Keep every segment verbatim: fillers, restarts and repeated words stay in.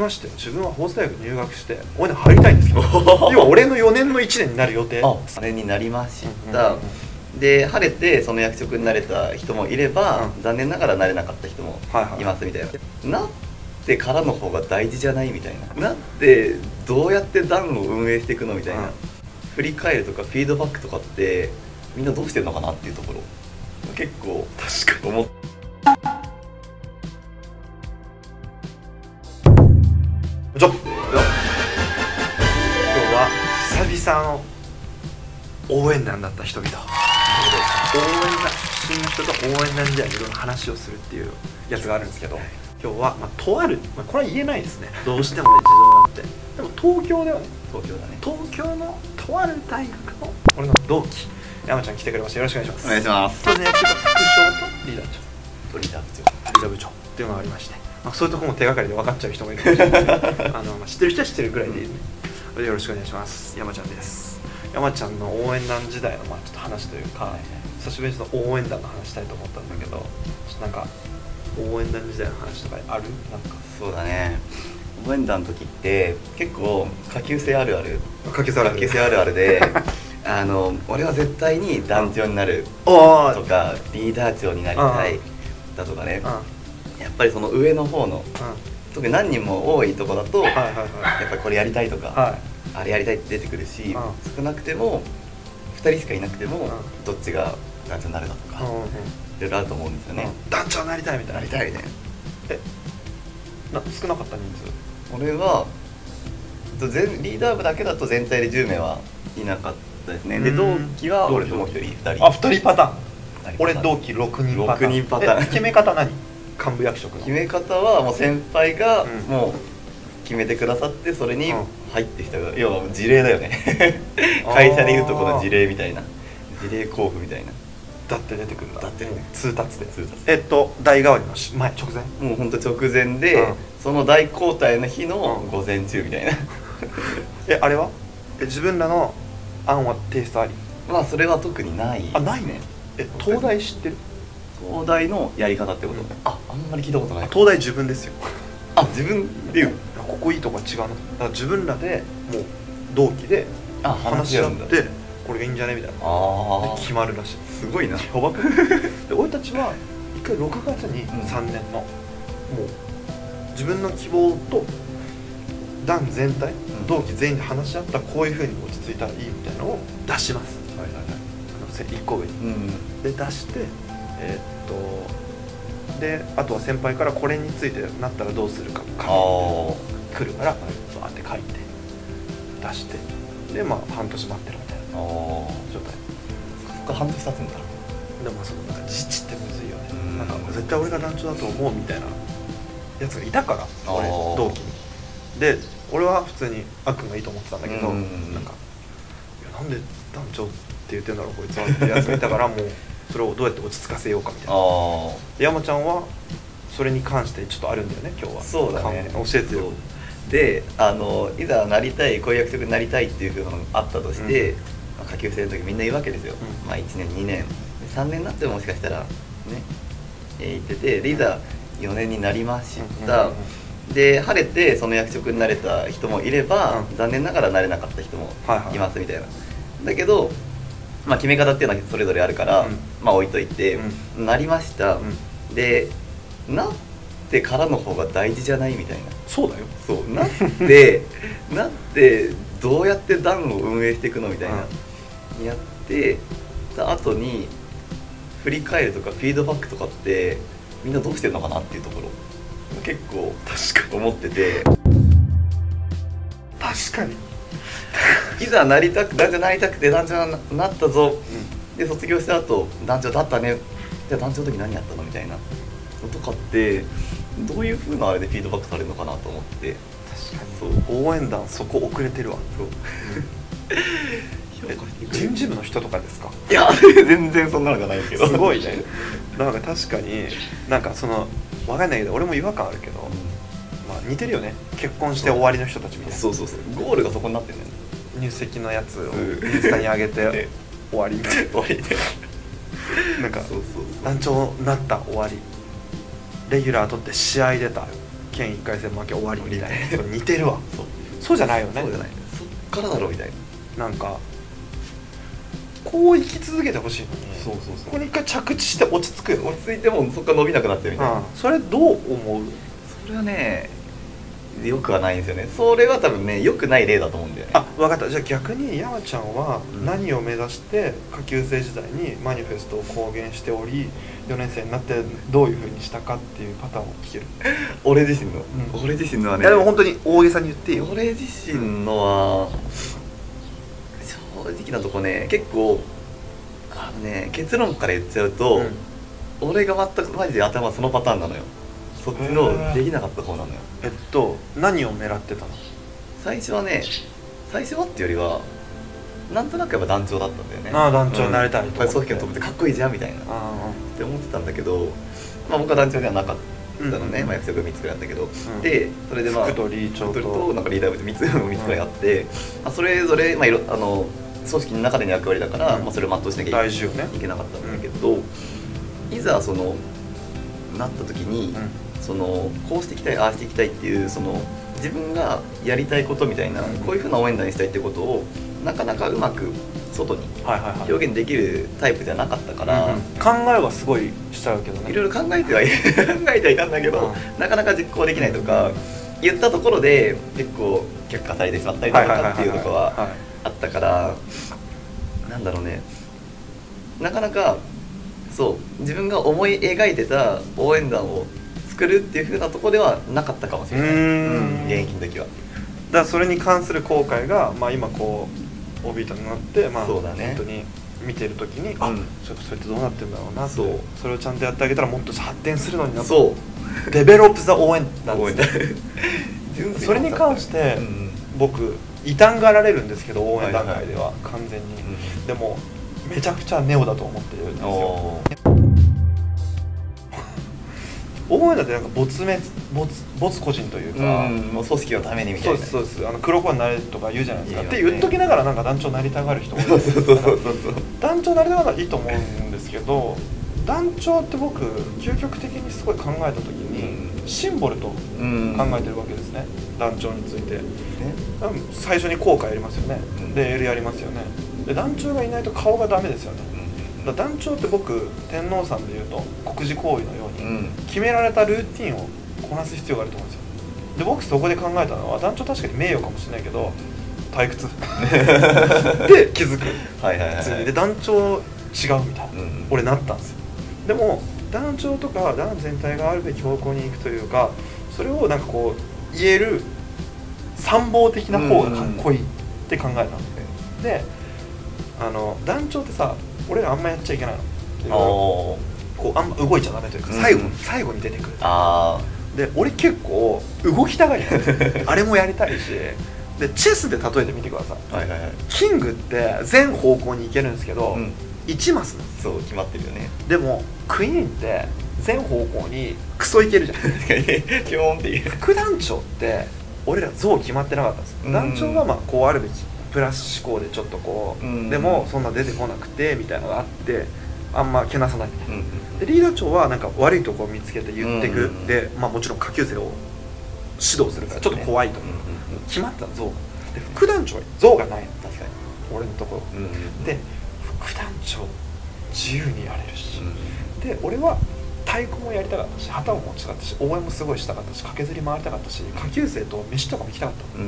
まして自分は法政大学入学して応援団入りたいんですけど要は俺のよねんのいちねんになる予定。 それになりました。で晴れてその役職になれた人もいれば、うん、残念ながらなれなかった人もいますみたいな、はいはい、なってからの方が大事じゃないみたいな、なってどうやって団を運営していくのみたいな、うん、振り返るとかフィードバックとかってみんなどうしてるのかなっていうところ結構確かに思ってちょっ今日は久々の応援団だった人々、応援団出身の人と応援団時代いろいろ話をするっていうやつがあるんですけど、今日は、まあ、とある、まあ、これは言えないですね、どうしてもね事情があって、でも東京ではね、 東京だね、 東京のとある大学の俺の同期山ちゃん来てくれました。よろしくお願いします。 お願いします。 当然役所が副将とリーダー長とリーダー部長リーダー部長っていうのがありまして、まあ、そういうところも手がかりで分かっちゃう人もいるかもしれないですけどあの、まあ、知ってる人は知ってるぐらいでいいですね、うん、よろしくお願いします。山ちゃんです。山ちゃんの応援団時代のまあちょっと話というか、はいはい、久しぶりにちょっと応援団の話したいと思ったんだけど、ちょっとなんか応援団時代の話とかある？なんかそうだね、応援団の時って結構下級生あるある下級生あるある下級生あるあるであの俺は絶対に団長になるとかリーダー長になりたいだとかね、やっぱりその上の方の特に何人も多いとこだとやっぱりこれやりたいとか、はい、あれやりたいって出てくるし、うん、少なくてもふたりしかいなくても、うん、どっちが団長になるだとか、うんうん、いろいろあると思うんですよね、 うん、団長になりたいみたいな。 なりたいね。 えな少なかった人数？ 俺は全リーダー部だけだと全体でじゅうめいはいなかったですね。で同期は俺ともうひとりふたり。 あふたりパターン。俺同期ろくにんパターン。 ろくにんパターン。 決め方何？幹部役職の決め方はもう先輩がもう決めてくださってそれに入ってきたから、うん、要は事例だよね会社でいうとこの事例みたいな、事例交付みたいな。 だって出てくるんだ。 だってね、 通達で通達えっと代替わりの前直前、 もうほんと直前で、うん、その代交代の日の午前中みたいな、うん、 えあれはえ自分らの案は提出あり？ まあそれは特にない。 あないね。え東大知ってる？ 東大のやり方ってこと？うん、ああんまり聞いたことない。 東大自分ですよ。 あ自分で言う？ ここいいとこ違うの。だから自分らでもう同期で話し合ってこれがいいんじゃねみたいな。あ決まるらしい。 すごいな。 やばくで俺たちは一回ろくがつにさんねんの、うん、もう自分の希望と団全体、うん、同期全員で話し合ったこういうふうに落ち着いたらいいみたいなのを出します。はいはいはい。あのいっこ上に、うん、で出してえー、っとであとは先輩からこれについてなったらどうするか紙来るから、はい、そうやって書いて出してでまあ半年待ってるみたいな状態。 そっか半年経つんだ。 でもそのなんか自治ってむずいよね。んなんか絶対俺が団長だと思うみたいなやつがいたから俺同期に。で俺は普通にあっくんがいいと思ってたんだけど、なんかいやなんで団長って言ってんだろうこいつはってやつがいたからもうそれをどうやって落ち着かせようかみたいな。山ちゃんはそれに関してちょっとあるんだよね今日は。 そうだね。 教えてよ。 であのいざなりたいこういう役職になりたいっていうのがあったとして、うんまあ、下級生の時みんな言うわけですよ、うん、まあいちねんにねんさんねんになってももしかしたらね、えー、言っててでいざよねんになりました、うんうんうん、で晴れてその役職になれた人もいれば、うん、残念ながらなれなかった人もいますみたいな、はいはい、だけど、まあ、決め方っていうのはそれぞれあるから、うん、まあ置いといて、うん、なりました、うん、でなってからの方が大事じゃないみたいな。 そうだよ。 そうなってなってどうやって団を運営していくのみたいな、うん、やってた後に振り返るとかフィードバックとかってみんなどうしてるのかなっていうところ結構確かに思ってて。 確かにいざなりたく団長になりたくて団長になったぞ、うん、で卒業した後団長だったねじゃあ団長の時何やったのみたいなとかってどういう風なあれでフィードバックされるのかなと思って。 確かにそう応援団そこ遅れてるわ。そう人事部の人とかですか？ いや全然そんなのじゃないけどすごいね。なんか確かになんかその分かんないけど俺も違和感あるけど、うん、まあ似てるよね。結婚して終わりの人たちみたいな。 そうそうそうゴールがそこになってるね。 入籍のやつをインスタに上げて終わりみたいな。終わりでなんか団長になった終わりレギュラー取って試合出た県いっかい戦負け終わりみたいな似てるわ。そうそうじゃないよね。 そうじゃない、そっからだろみたいな。なんかこう生き続けてほしいのに、 そうそうそう、 ここに一回着地して落ち着くよ。 落ち着いてもそっから伸びなくなってるみたいな、 うん、それどう思う？ それはねよくはないんですよね。それは多分ねよくない例だと思うんだよね。 あ、分かった。じゃあ逆に山ちゃんは何を目指して下級生時代にマニフェストを公言しており、よねん生になってどういう風にしたかっていうパターンを聞ける。 俺自身の、 うん、 俺自身のはね、 いやでも本当に大げさに言っていいよ。 俺自身のは正直なとこね、結構あのね結論から言っちゃうと、うん、俺が全くマジで頭そのパターンなのよ。そっちのできなかった方なのよ。 えっと何を狙ってたの？ 最初はね、最初はっていうよりはなんとなくやっぱ団長だったんだよね。 ああ、団長になりたいと思って、 組織のトップってかっこいいじゃんみたいなって思ってたんだけど、まあ僕は団長ではなかったのね、うん、まあ、役職みっつくらいなんだけど、うん、でそれでまあ副とリー長となんかリーダー部でみっつみっつくらいあって、うん、まあ、それぞれまあいろあの組織の中での役割だから、うん、まあ、それを全うしなきゃいけなかったんだけど、うん、いざそのなった時に、うん、そのこうしていきたいああしていきたいっていうその自分がやりたいことみたいな、うん、こういうふうな応援団にしたいってことをなかなかうまく外に表現できるタイプじゃなかったから、 うんうん、考えはすごいしちゃうけどね。 いろいろ考えてはい考えてはいたんだけど、うん、なかなか実行できないとか、言ったところで結構却下されてしまったりとかっていうところはあったから、なんだろうね、なかなかそう自分が思い描いてた応援団を作るっていう風なところではなかったかもしれない、うん、現役の時は。 だからそれに関する後悔が、まあ、今こう オービー となって、まあ、そうだね、本当に見てる時に、うん、あ、ちょっとそれってどうなってるんだろうなって、そうそれをちゃんとやってあげたらもっと発展するのになって、そうデベロップ・ザ・応援なんですねそれに関して、うん、僕異端がられるんですけど、応援段階では、はいはい、完全に、うん、でもめちゃくちゃネオだと思ってるんですよ。応援だってなんか没滅没没個人というか、 うん、もう組織のためにみたいな。 そうですそうです。あの黒子になれとか言うじゃないですか。いいって言っときながらなんか団長になりたがる人もいるんですけど、団長になりたがるのはいいと思うんですけど、団長って僕究極的にすごい考えた時に、うん、シンボルと考えてるわけですね、うん、団長について、ね、最初に効果やりますよね、うん、で L やりますよね。で団長がいないと顔がダメですよね。だ団長って僕天皇さんでいうと国事行為のように、うん、決められたルーティンをこなす必要があると思うんですよ。で僕そこで考えたのは、団長確かに名誉かもしれないけど退屈で気づくはいはい、はい、で団長違うみたいな、うん、俺なったんですよ。でも団長とか団全体があるべき方向に行くというか、それをなんかこう言える参謀的な方がかっこいいって考えたんで、であの団長ってさ、俺らあんまやっちゃいけないの。こうあんま動いちゃダメというか、最後、うん、最後に出てくる。あで俺結構動きたがりあれもやりたいし、でチェスで例えてみてください、はいはいはい、キングって全方向に行けるんですけど、うん、いちマスなんですよ。 そう決まってるよね。 でもクイーンって全方向にクソいけるじゃん基本っていう副団長って俺ら像決まってなかったんですよ。団長はまあこうあるべきプラス思考でちょっとこう、うん、でもそんな出てこなくてみたいなのがあって、あんまけなさないみたいな、うん、でリーダー長はなんか悪いところを見つけて言ってく、うん、で、まあ、もちろん下級生を指導するからちょっと怖いと、ね、うん、決まった像で、副団長は像がないの。確かに俺のところ、うん、で副団長自由にやれるし、うん、で俺は太鼓もやりたかったし、旗も持ちたかったし、応援もすごいしたかったし、駆けずり回りたかったし、下級生と飯とかも行きたかった、うん、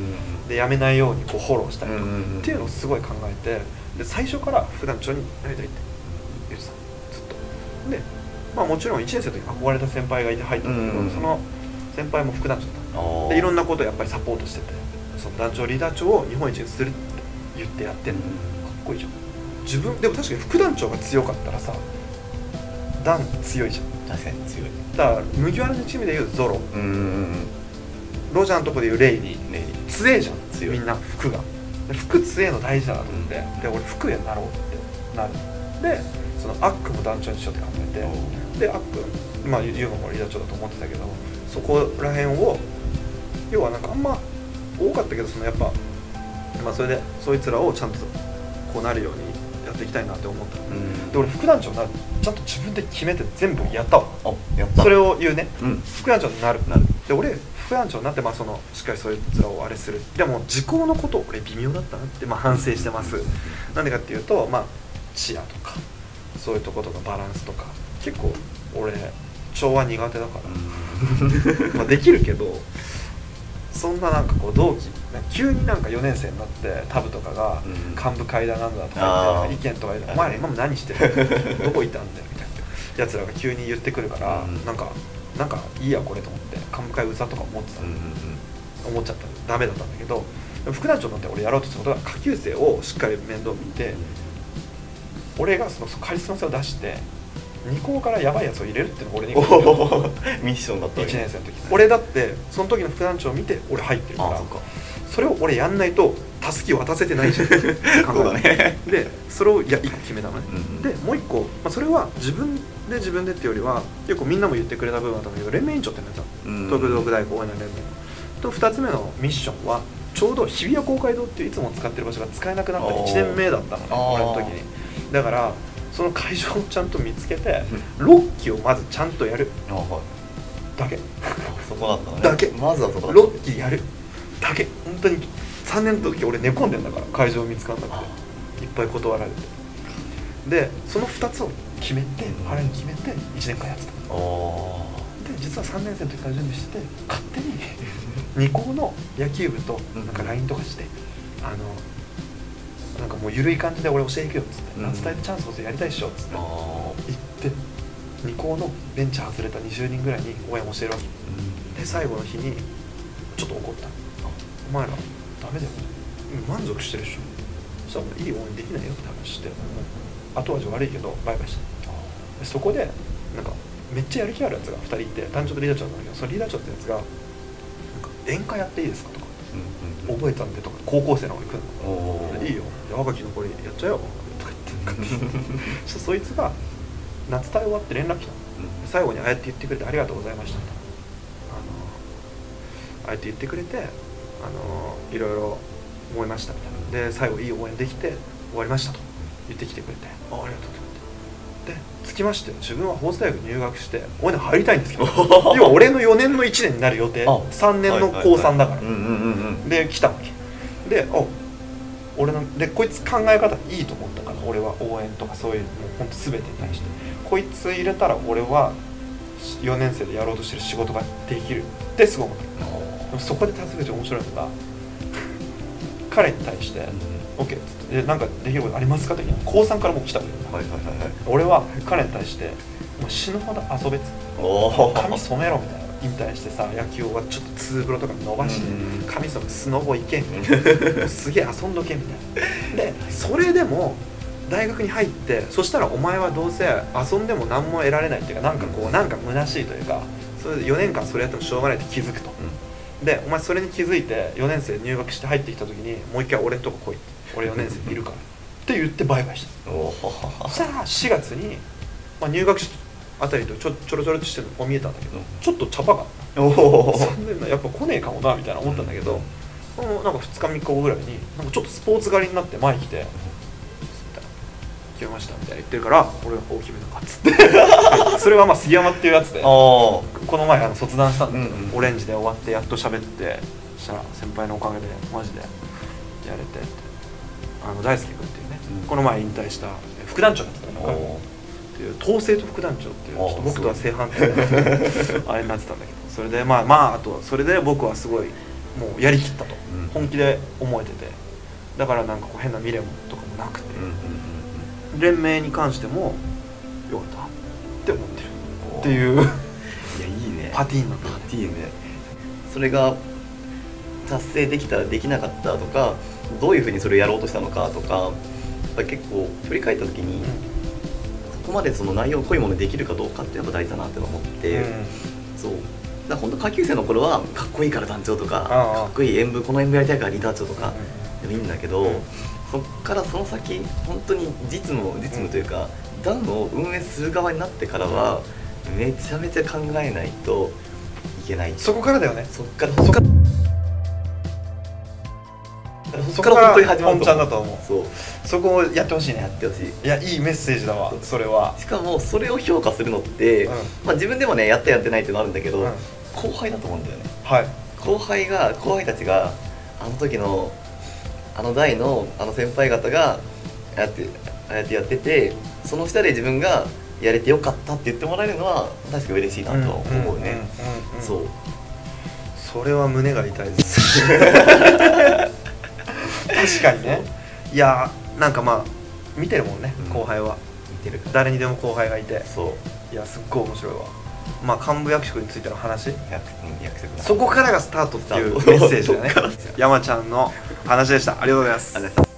でやめないようにこうフォローしたりとか、うん、っていうのをすごい考えて、で最初から副団長になりたいって言ってたずっとで、まあ、もちろんいちねん生の時憧れた先輩がいて入ったんだけど、うん、その先輩も副団長だったで、いろんなことをやっぱりサポートしてて、その団長リーダー長を日本一にするって言ってやってんの、うん、かっこいいじゃん。自分でも確かに副団長が強かったらさ、団強いじゃん。 確かに強い。 だから麦わらのチームでいうゾロ、うんうんうん、ロジャーのとこでいうレイリー、レイリー強えじゃん。強いみんな服が服強えの大事だなと思って、うん、で俺服やなろうってなる。でそのアックも団長にしようって考えて、でアックまあユーゴもリーダー長だと思ってたけど、そこら辺を要はなんかあんま多かったけど、そのやっぱまあそれでそいつらをちゃんとこうなるようにやっていきたいなって思った、うん、で俺副団長になるちゃんと自分で決めて全部やったわ。あやった。それを言うね、うん、副団長になるなるで俺副団長になってまあそのしっかりそういう面をあれする。でも時効のことをこれ微妙だったなってまあ反省してます。なんでかっていうとまあチアとかそういうとことかバランスとか結構俺調和苦手だからまあできるけど、そんななんかこう同期急になんかよねん生になってタブとかが幹部会だなんだとか言って意見とか言って「お前ら今も何してるどこいたんだよ」みたいなやつらが急に言ってくるから、なんかなんかいいやこれと思って幹部会うざとか思ってた、思っちゃったダメだったんだけど、副団長になって俺やろうとしたことが下級生をしっかり面倒見て、俺がそのカリスマ性を出してに校からやばいやつを入れるっていうのが俺にミッションだったいちねん生の時、俺だってその時の副団長を見て俺入ってるから、それを俺やんないとたすきを渡せてないじゃんそうだね。でそれをいやいっこ決めたのね、うんうん、でもういっこ、まあ、それは自分で自分でっていうよりは結構みんなも言ってくれた部分だったんだけど、連盟委員長ってのやつだ、東京独大公園の連盟とふたつめのミッションはちょうど日比谷公会堂っていういつも使ってる場所が使えなくなったいちねんめだったのね俺の時に。だからその会場をちゃんと見つけてろっきをまずちゃんとやるだけそこだったのね。 だけまずはそこだった。 ろっきやるだけ。本当にさんねんの時俺寝込んでんだから会場見つかんなくていっぱい断られて、でそのふたつを決めて腹に決めていちねんかんやってた。で実はさんねん生の時から準備してて勝手にに校の野球部となんか ライン とかしてあのなんかもう緩い感じで俺教えに行くよっつって、夏大でチャンスこそやりたいっしょっつって行ってに校のベンチ外れたにじゅうにんぐらいに応援教えるわけ、うん、で最後の日にちょっと怒った。お前らダメだよ満足してるでしょ、そしたら俺いい応援できないよって話して、後味悪いけどバイバイした。でそこでなんかめっちゃやる気あるやつがふたりいて、単純とリーダー長なんだけど、そのリーダー長ってやつがなんか演歌やっていいですかとか、うんうん、覚えたんでとか高校生の方に来るの、いいよ若きのこれやっちゃえよとか言ってそそいつが夏隊終わって連絡来たの、うん、最後にああやって言ってくれてありがとうございましたみたいな、あのああやって言ってくれてあのいろいろ思いましたみたいなで最後いい応援できて終わりましたと言ってきてくれて、あありがとうとでつきまして自分は法政大学入学して応援入りたいんですけど要は俺のよねんのいちねんになる予定さんねんの高さんだからで来たわけで、お俺のでこいつ考え方いいと思ったから、俺は応援とかそういうもうほんと全てに対してこいつ入れたら俺はよねん生でやろうとしてる仕事ができるってすごい思った。でもそこで達口面白いのが彼に対して「OK」っつって「なんかできることありますか?」って高さんからもう来たわけよ、はいはいはいはい、俺は彼に対して「もう死ぬほど遊べ」っつって髪染めろみたいな、引退してさ野球はちょっとツーブロとか伸ばして髪染めスノボ行けみたいなすげえ遊んどけみたいなでそれでも大学に入ってそしたらお前はどうせ遊んでも何も得られないっていうかなんかこうなんか虚しいというかそれでよねんかんそれやってもしょうがないって気づくと、うん、でお前それに気づいてよねん生入学して入ってきた時にもう一回俺んとこ来い俺よねん生いるからって言ってバイバイしたさあしがつに、まあ、入学式あたりとちょちょろちょろとしてるの見えたんだけど、ちょっと茶葉が残念なやっぱ来ねえかもなみたいな思ったんだけど、うん、なんかふつかみっかごぐらいになんかちょっとスポーツ狩りになって前来て決めましたみたいな言ってるから俺が大きめのかっつってそれはまあ杉山っていうやつでこの前あの卒団したんだけど、うんうん、オレンジで終わってやっと喋ってしたら先輩のおかげでマジでやれてあの大輔君っていうね、うん、この前引退した副団長だったのっていう統制と副団長っていうちょっと僕とは正反対なあれになってたんだけど、それでまあまああとそれで僕はすごいもうやりきったと、うん、本気で思えててだからなんかこう変な未練とかもなくて、うん、連盟に関してもよかったって思ってるっていういやいいねパティーンのパティーンね。それが達成できたできなかったとかどういうふうにそれをやろうとしたのかとかやっぱり結構振り返った時に、うんここまでその内容濃いものにできるかどうかっていうのが大事だなって思って、うん、そうだから本当下級生の頃はかっこいいから団長とかかっこいい演舞この演舞やりたいからリーダー長とかでもいいんだけど、うん、そっからその先本当に実務実務というか、うん、団を運営する側になってからはめちゃめちゃ考えないといけない。 そこからだよね。 そっからそっからそこから本当に始まる本ちゃんだと思う。 そうそこをやってほしいね。 やってほしい。 いやいいメッセージだわ。それはしかもそれを評価するのって、うん、まあ自分でもねやったやってないっていうのあるんだけど、うん、後輩だと思うんだよね。 はい、 後輩が後輩たちがあの時のあの代のあの先輩方がやってああやってやってて、その下で自分がやれてよかったって言ってもらえるのは確か嬉しいなとは思うね。そう、 それは胸が痛いです確かにね。いやなんかまあ見てるもんね、うん、後輩は見てるから誰にでも後輩がいて、 そういやすっごい面白いわ。まあ幹部役職についての話、 約束そこからがスタートっていうメッセージだね山ちゃんの話でした。ありがとうございます。